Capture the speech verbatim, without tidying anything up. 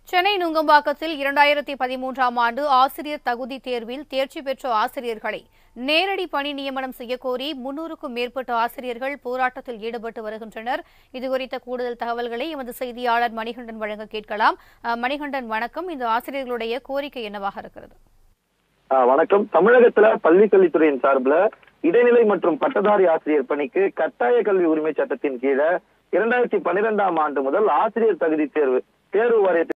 சென்னை நுங்கம்பாக்கத்தில் இரண்டாயிரத்தி பதிமூன்றாம் ஆண்டு ஆசிரியர் தகுதி தேர்வில் தேர்ச்சி பெற்ற ஆசிரியர்களை நேரடி பணி நியமனம் செய்யக்கோரி முன்னூறுக்கும் மேற்பட்ட ஆசிரியர்கள் போராட்டத்தில் ஈடுபட்டு வருகின்றனர். இதுகுறித்த கூடுதல் தகவல்களை எமது செய்தியாளர் மணிகண்டன் வழங்க கேட்கலாம். மணிகண்டன், வணக்கம். இந்த ஆசிரியர்களுடைய கோரிக்கை என்னவாக இருக்கிறது? வணக்கம். தமிழகத்துல பள்ளிக்கல்வித்துறையின் சார்பில் இடைநிலை மற்றும் பட்டதாரி ஆசிரியர் பணிக்கு கட்டாய கல்வி உரிமை சட்டத்தின் கீழே இரண்டாயிரத்தி பன்னிரெண்டாம் ஆண்டு முதல் ஆசிரியர் தகுதி தேர்வு தேர்வு வாரியத்தில்